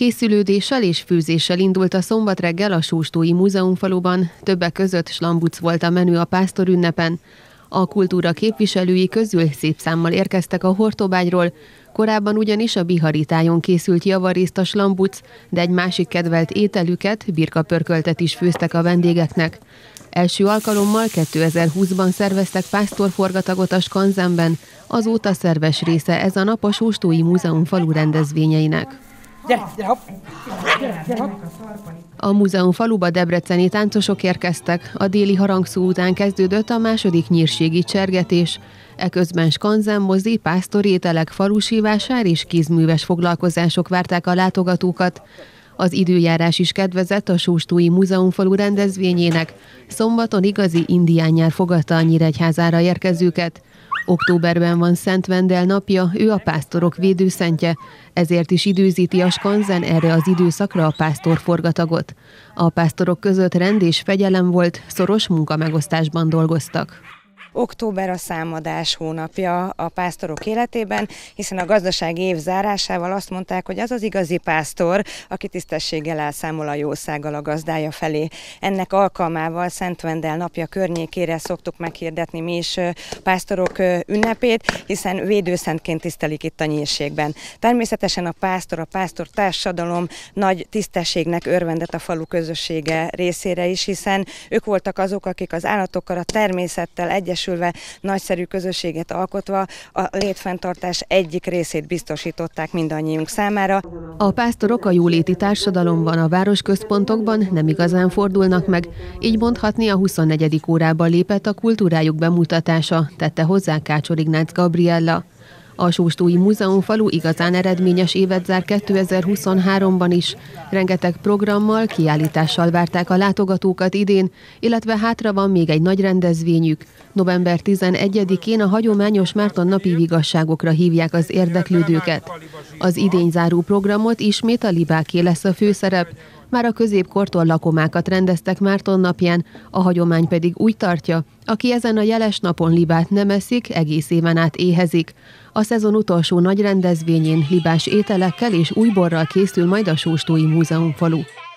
Készülődéssel és főzéssel indult a szombat reggel a Sóstói Múzeumfaluban, többek között slambuc volt a menü a pásztorünnepen. A kultúra képviselői közül szép számmal érkeztek a Hortobágyról, korábban ugyanis a Bihari tájon készült javarészt a slambuc, de egy másik kedvelt ételüket, birkapörköltet is főztek a vendégeknek. Első alkalommal 2020-ban szerveztek pásztorforgatagot a skanzenben, azóta szerves része ez a nap a Sóstói Múzeumfalu rendezvényeinek. A múzeumfaluba debreceni táncosok érkeztek, a déli harangszó után kezdődött a második nyírségi csergetés. Eközben skanzen, mozi, pásztorételek, falusi vásár és kézműves foglalkozások várták a látogatókat. Az időjárás is kedvezett a Sóstói Múzeumfalu rendezvényének. Szombaton igazi indián nyár fogadta a Nyíregyházára érkezőket. Októberben van Szent Vendel napja, ő a pásztorok védőszentje, ezért is időzíti a skanzen erre az időszakra a pásztorforgatagot. A pásztorok között rend és fegyelem volt, szoros munkamegosztásban dolgoztak. Október a számadás hónapja a pásztorok életében, hiszen a gazdasági év zárásával azt mondták, hogy az az igazi pásztor, aki tisztességgel elszámol a jószággal a gazdája felé. Ennek alkalmával Szent Vendel napja környékére szoktuk meghirdetni mi is pásztorok ünnepét, hiszen védőszentként tisztelik itt a nyírségben. Természetesen a pásztor társadalom nagy tisztességnek örvendett a falu közössége részére is, hiszen ők voltak azok, akik az állatokkal, a természettel egyesülve, nagyszerű közösséget alkotva a létfenntartás egyik részét biztosították mindannyiunk számára. A pásztorok a jóléti társadalomban, a városközpontokban nem igazán fordulnak meg, így mondhatni a 24. órában lépett a kultúrájuk bemutatása, tette hozzá Kácsor Ignác Gabriella. A Sóstói Múzeumfalu igazán eredményes évet zár 2023-ban is. Rengeteg programmal, kiállítással várták a látogatókat idén, illetve hátra van még egy nagy rendezvényük. November 11-én a hagyományos Márton-napi vigasságokra hívják az érdeklődőket. Az idény záró programot ismét a libáké lesz a főszerep. Már a középkortól lakomákat rendeztek Márton napján, a hagyomány pedig úgy tartja, aki ezen a jeles napon libát nem eszik, egész éven át éhezik. A szezon utolsó nagy rendezvényén libás ételekkel és újborral készül majd a Sóstói Múzeumfalu.